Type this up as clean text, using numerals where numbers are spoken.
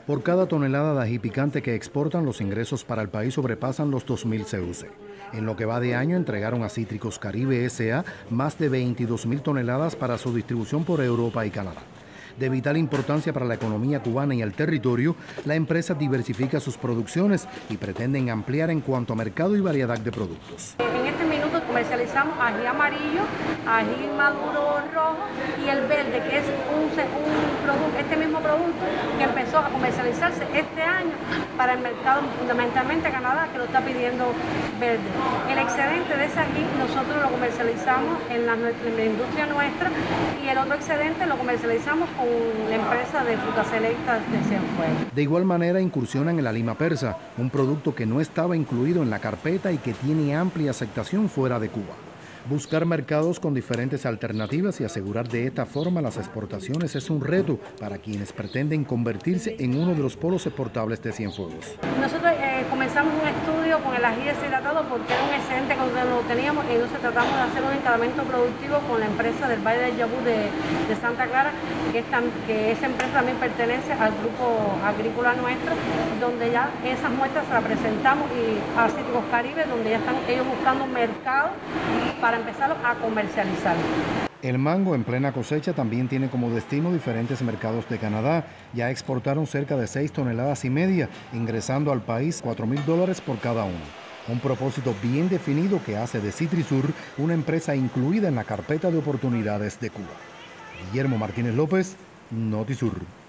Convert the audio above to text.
Por cada tonelada de ají picante que exportan, los ingresos para el país sobrepasan los 2.000 CUC. En lo que va de año, entregaron a Cítricos Caribe S.A. más de 22.000 toneladas para su distribución por Europa y Canadá. De vital importancia para la economía cubana y el territorio, la empresa diversifica sus producciones y pretenden ampliar en cuanto a mercado y variedad de productos. En este minuto comercializamos ají amarillo, ají maduro rojo y el verde, que es este mismo producto que empezó a comercializarse este año para el mercado, fundamentalmente Canadá, que lo está pidiendo verde. El excedente de ese ají nosotros lo comercializamos en la industria nuestra y el otro excedente lo comercializamos con la empresa de frutas selectas de Cienfuegos. De igual manera incursionan en la lima persa, un producto que no estaba incluido en la carpeta y que tiene amplia aceptación fuera de Cuba. Buscar mercados con diferentes alternativas y asegurar de esta forma las exportaciones es un reto para quienes pretenden convertirse en uno de los polos exportables de Cienfuegos. Nosotros comenzamos un estudio con el ají deshidratado porque era un excedente cuando lo teníamos y entonces tratamos de hacer un encadamiento productivo con la empresa del Valle del Yabú de Santa Clara, que esa empresa también pertenece al grupo agrícola nuestro, donde ya esas muestras se las presentamos y a Cítricos Caribe, donde ya están ellos buscando un mercado para empezarlo a comercializar. El mango en plena cosecha también tiene como destino diferentes mercados de Canadá. Ya exportaron cerca de 6,5 toneladas, ingresando al país $4.000 por cada uno. Un propósito bien definido que hace de Citrisur una empresa incluida en la carpeta de oportunidades de Cuba. Guillermo Martínez López, Notisur.